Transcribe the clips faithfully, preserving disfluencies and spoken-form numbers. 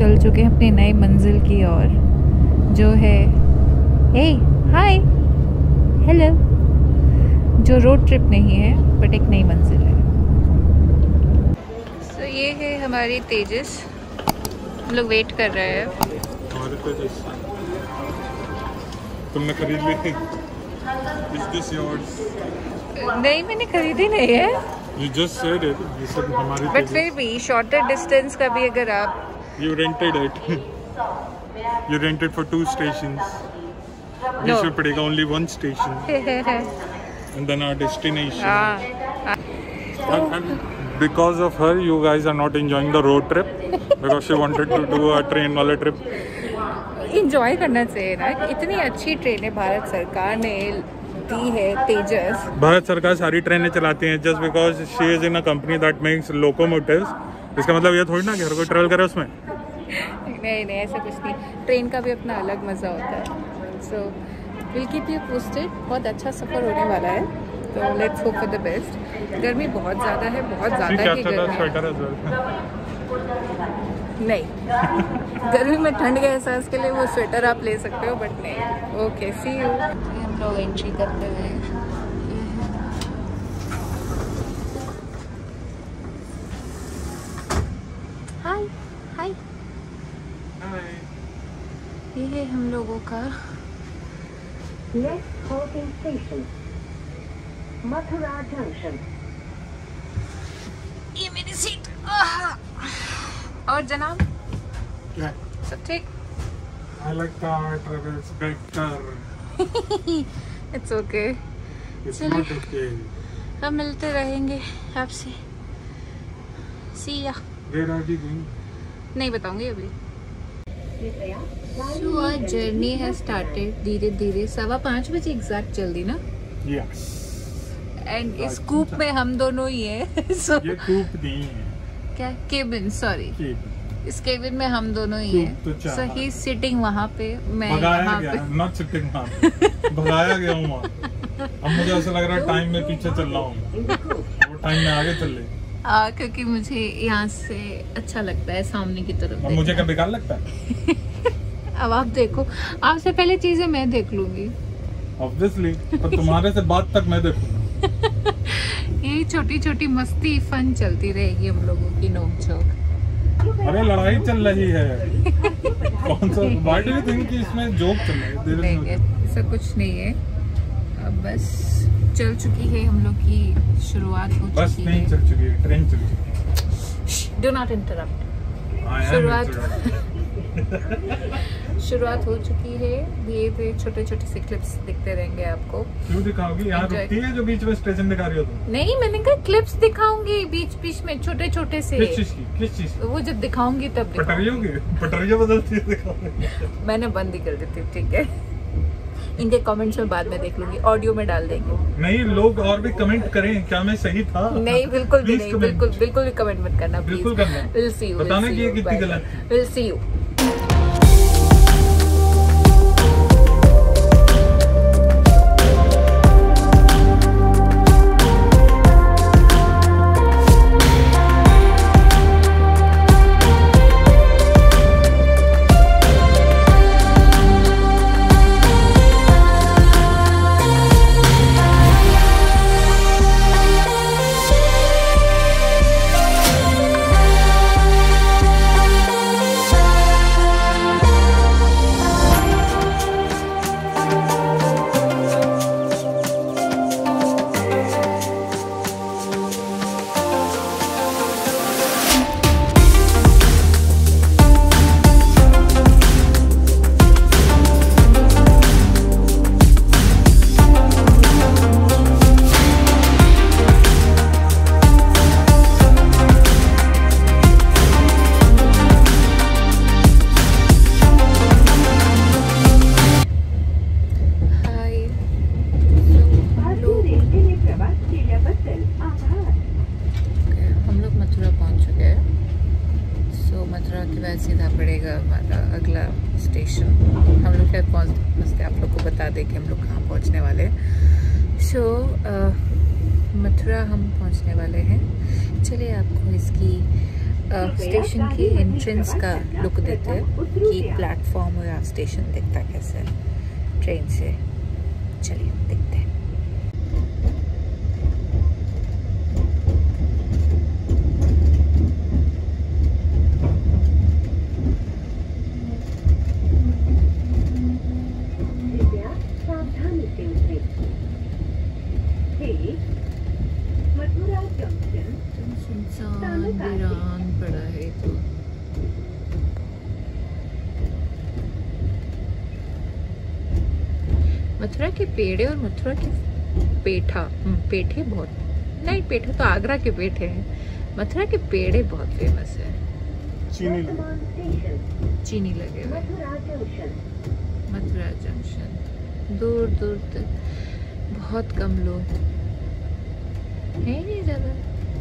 चल चुके हैं अपनी नई मंजिल की ओर, जो है हे हाय हेलो, जो रोड ट्रिप नहीं है बट एक नई मंजिल है। सो so, ये है हमारी तेजस, हम लोग वेट कर रहे हैं। हमारे तेजस तुमने खरीद ली? Is this yours? नहीं, मैंने खरीदी नहीं है। You just said it. You said हमारी तेजस। बट फिर भी शॉर्टर डिस्टेंस का भी अगर आप You rented it. You rented for two stations. No. This will payega only one station. And then our destination. हाँ, And, and because of her, you guys are not enjoying the road trip because she wanted to do a train वाला trip. Enjoy करना चाहिए ना, इतनी अच्छी ट्रेनें भारत सरकार ने दी है तेजस। भारत सरकार सारी ट्रेनें चलाती हैं just because she is in a company that makes locomotives. इसका मतलब ये थोड़ी ना कि हर कोई ट्रेवल करे उसमें। नहीं नहीं, ऐसा कुछ नहीं, ट्रेन का भी अपना अलग मज़ा होता है। So will keep you posted. बहुत अच्छा सफ़र होने वाला है, तो let's hope for the best. गर्मी बहुत ज़्यादा है, बहुत ज़्यादा ही गर्मी नहीं गर्मी में ठंड के एहसास के लिए वो स्वेटर आप ले सकते हो, बट नहीं। Okay, see you. हम लोग एंट्री करते हुए हाय हाय ये है हम लोगों का next holding station Mathura junction. ये मेरी सीट। और जनाब क्या? सब ठीक? I like car travels better. It's okay. It's not okay. हम मिलते रहेंगे आपसे। सी या। Where are we going? नहीं बताऊंगी अभी। So our journey has started धीरे धीरे। सवा पाँच बजे एग्जैक्ट चल दी ना? Yes. एंड इस कूप में हम दोनों ही हैं। so, ये कूप नहीं है। क्या केबिन? सॉरी, इस केबिन में हम दोनों ही हैं। सो ही सिटिंग वहाँ पे, मैं यहाँ पे। नॉट सिटिंग वहाँ, भगाया गया हूँ वहाँ। अब मुझे ऐसा लग रहा है टाइम में पीछे चल रहा हूँ, वो टाइम में आगे चल रही। आ, क्योंकि मुझे यहाँ से अच्छा लगता है सामने की तरफ। अब मुझे क्या बेकार लगता है? अब आप देखो, आपसे पहले चीजें मैं देख लूंगी ऑब्वियसली, पर तुम्हारे से बात तक मैं देखूंगा। यही छोटी छोटी मस्ती फन चलती रहेगी हम लोगों की, नोक झोंक। अरे लड़ाई चल रही है। कौन सा? व्हाई डू यू थिंक कि इसमें जोक चल रहा है? नहीं, ऐसा कुछ नहीं है। अब बस चल चुकी है हम लोग की शुरुआत हो बस चुकी नहीं है। चल चुकी है, ट्रेन चल चुकी है। Do not interrupt. शुरुआत शुरुआत हो चुकी है। धीरे धीरे छोटे छोटे से क्लिप्स दिखते रहेंगे आपको। क्यों दिखाओगी? यहाँ रुकती है जो बीच में स्टेशन दिखा रही हो तुम? नहीं, मैंने कहा क्लिप्स दिखाऊंगी बीच बीच में, छोटे छोटे से। किस चीज की? किस चीज की? वो जब दिखाऊंगी तब दिखाऊंगी। पटरियों की? पटरियां बदलती है दिखाओगे? मैंने बंद ही कर दी थी, ठीक है। इनके कमेंट्स में बाद में देख लूंगी, ऑडियो में डाल देंगे। नहीं, लोग और भी कमेंट करें क्या मैं सही था? नहीं, बिल्कुल भी नहीं, comment. बिल्कुल बिल्कुल भी कमेंट मत करना, बिल्कुल करना। Will see you. बताना कि ये कितनी गलत है। Will see you. सीधा पड़ेगा हमारा अगला स्टेशन। हम लोग शायद पहुँच सकते, आप लोग को बता दें कि हम लोग कहाँ पहुँचने वाले हैं। सो मथुरा हम पहुँचने वाले हैं। चलिए आपको इसकी स्टेशन की एंट्रेंस का लुक देते हैं कि प्लेटफॉर्म या स्टेशन दिखता कैसे है ट्रेन से। चलिए देखते हैं। मथुरा जंक्शन सुनसान वीरान पड़ा है तो। मथुरा के पेड़े और मथुरा के पेठा पेठे बहुत नहीं, पेठे तो आगरा के पेठे हैं, मथुरा के पेड़े बहुत फेमस है। चीनी लगे चीनी लगे हुए। मथुरा जंक्शन मथुरा जंक्शन दूर दूर तक बहुत कम लोग है, नहीं ज़्यादा।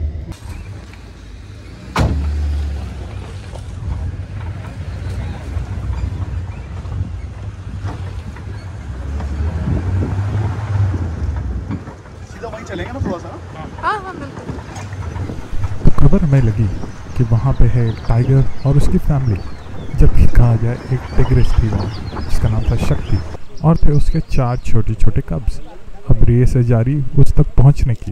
सीधा वहीं चलेंगे ना थोड़ा सा। हाँ हाँ बिल्कुल। खबर हमें लगी कि वहाँ पे है टाइगर और उसकी फैमिली, जबकि कहा जाए एक टिग्रिस थी वहाँ जिसका नाम था शक्ति, और थे उसके चार छोटे छोटे कब्स। अब रेस है जारी उस तक पहुँचने की।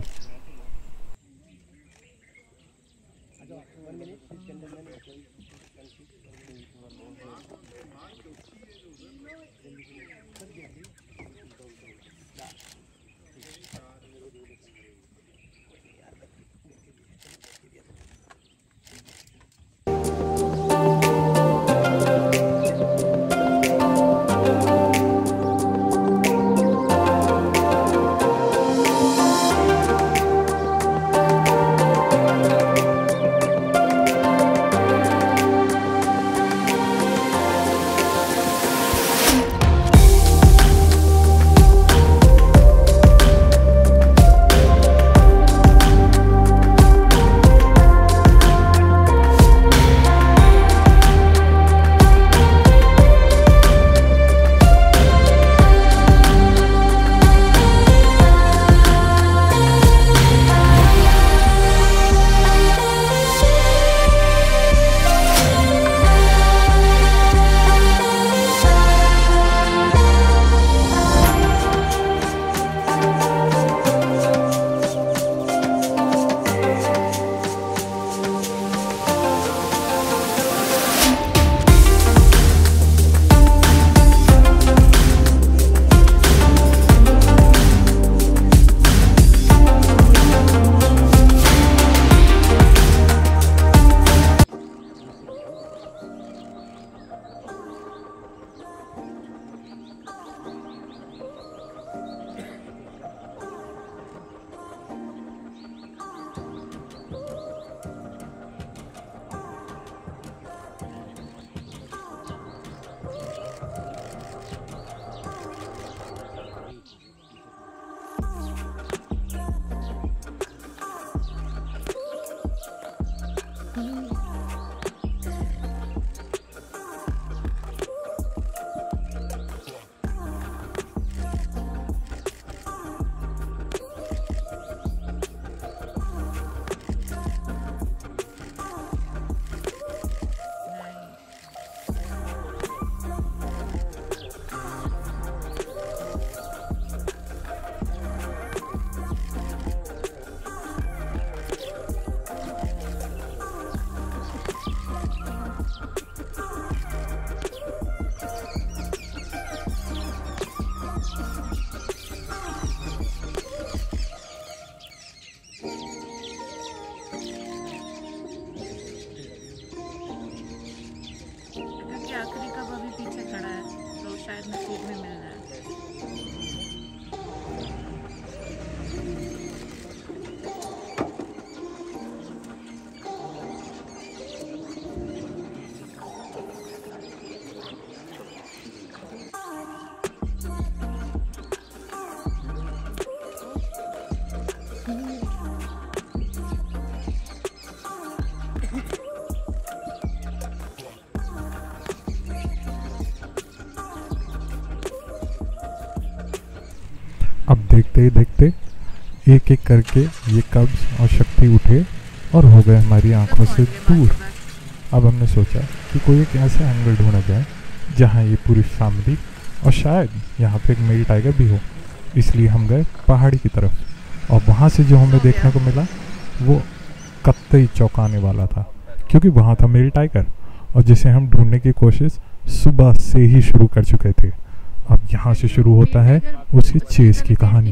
अब देखते ही देखते एक एक करके ये कब्ज और शक्ति उठे और हो गए हमारी आंखों से दूर। अब हमने सोचा कि कोई एक ऐसा एंगल ढूंढा जाए जहाँ ये पूरी फैमिली और शायद यहाँ पे एक मेल टाइगर भी हो। इसलिए हम गए पहाड़ी की तरफ और वहाँ से जो हमें देखने को मिला वो कतई चौंकाने वाला था, क्योंकि वहाँ था मेल टाइगर और जिसे हम ढूंढने की कोशिश सुबह से ही शुरू कर चुके थे। अब यहाँ से शुरू होता है उसकी चेस की कहानी।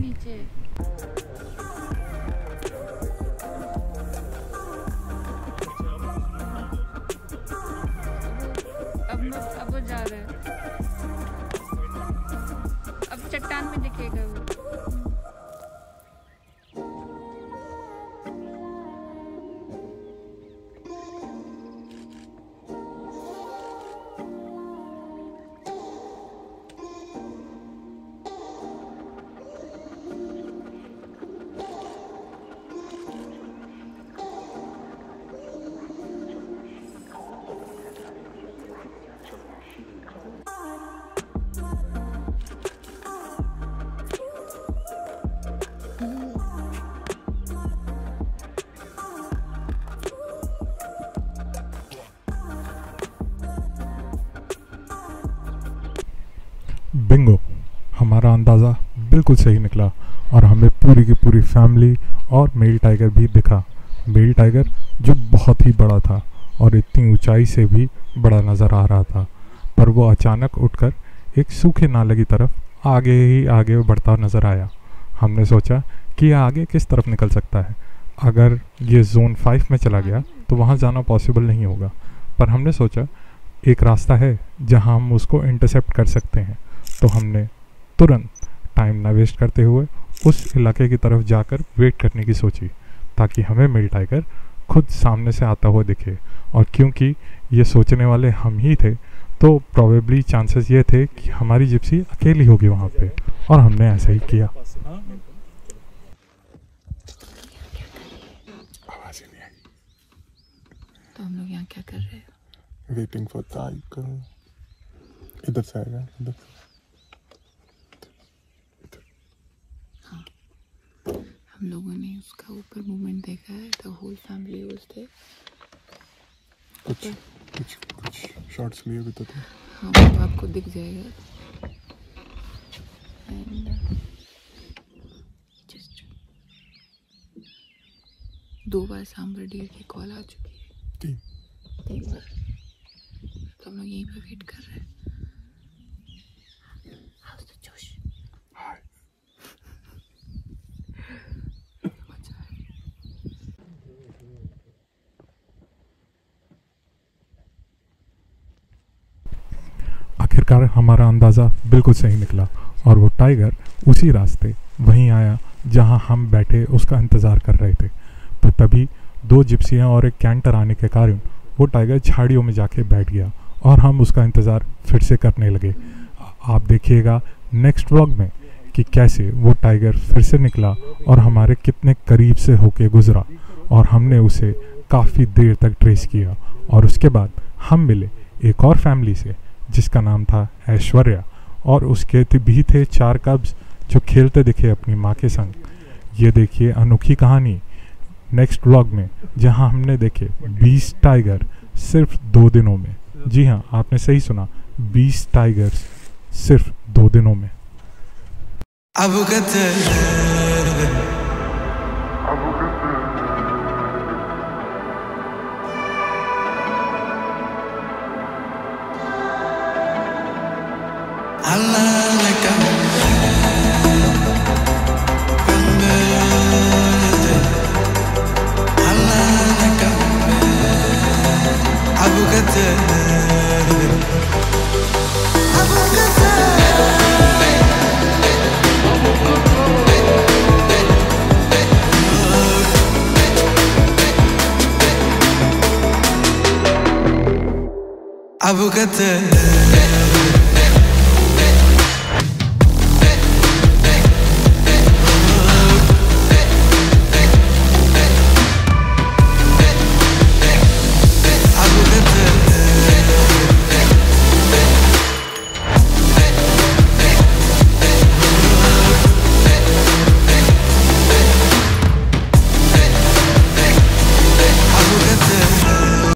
अब अब वो जा रहा है, अब चट्टान में दिखेगा वो। बिंगो, हमारा अंदाज़ा बिल्कुल सही निकला और हमें पूरी की पूरी फैमिली और मेल टाइगर भी दिखा। मेल टाइगर जो बहुत ही बड़ा था और इतनी ऊंचाई से भी बड़ा नज़र आ रहा था, पर वो अचानक उठकर एक सूखे नाले की तरफ आगे ही आगे बढ़ता नज़र आया। हमने सोचा कि यह आगे किस तरफ निकल सकता है। अगर ये जोन फाइव में चला गया तो वहाँ जाना पॉसिबल नहीं होगा, पर हमने सोचा एक रास्ता है जहाँ हम उसको इंटरसेप्ट कर सकते हैं। तो हमने तुरंत टाइम ना वेस्ट करते हुए उस इलाके की तरफ जाकर वेट करने की सोची ताकि हमें मेल टाइगर खुद सामने से आता हुआ दिखे। और क्योंकि ये सोचने वाले हम ही थे तो प्रॉबेबली चांसेस ये थे कि हमारी जिप्सी अकेली होगी वहाँ पे, और हमने ऐसा ही किया। आवाज ही नहीं आई। तो हम लोग यहाँ क्या कर रहे हैं? Waiting for tiger. इधर से आएगा, इधर से। हम लोगों ने उसका ऊपर मूवमेंट देखा है। The whole family was there. कुछ कुछ कुछ शॉट्स लिए भी तो थे। हाँ, वो आपको दिख जाएगा। एंड जस्ट दो बार सांबर डील की कॉल आ चुकी है। तीन तीन बार। तो हम लोग यहीं पे वेट कर रहे हैं। How's the जोश? हाय। आखिरकार हमारा अंदाज़ा बिल्कुल सही निकला और वो टाइगर उसी रास्ते वहीं आया जहां हम बैठे उसका इंतज़ार कर रहे थे। पर तभी दो जिप्सियां और एक कैंटर आने के कारण वो टाइगर झाड़ियों में जाके बैठ गया और हम उसका इंतज़ार फिर से करने लगे। आप देखिएगा नेक्स्ट व्लॉग में कि कैसे वो टाइगर फिर से निकला और हमारे कितने करीब से होके गुजरा और हमने उसे काफ़ी देर तक ट्रेस किया। और उसके बाद हम मिले एक और फैमिली से जिसका नाम था ऐश्वर्या, और उसके भी थे चार कब्स जो खेलते दिखे अपनी माँ के संग। ये देखिए अनोखी कहानी नेक्स्ट व्लॉग में, जहाँ हमने देखे बीस टाइगर सिर्फ दो दिनों में। जी हाँ, आपने सही सुना, बीस टाइगर्स सिर्फ दो दिनों में। Abu Qatar